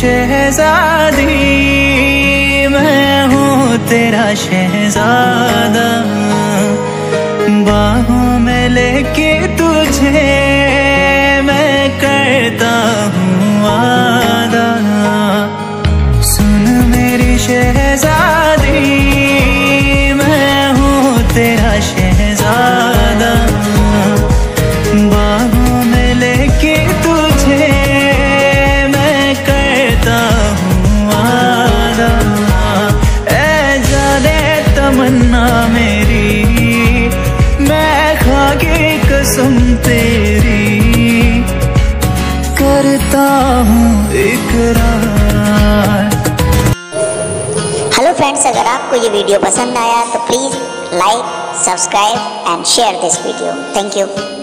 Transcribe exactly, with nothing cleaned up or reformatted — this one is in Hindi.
शहजादी, मैं हूँ तेरा शहजादा। बाहों में लेके तुझे मैं करता हूँ वादा। सुन मेरी शहजादी, मैं हूँ तेरा शहजादा। बाहों में लेके तुझे मैं करता हूँ वादा। ऐ जाने तमन्ना मेरी, मैं खाके कसम तेरी करता हूँ इकरार। हेलो फ्रेंड्स, अगर आपको ये वीडियो पसंद आया तो please like, subscribe and share this video. Thank you.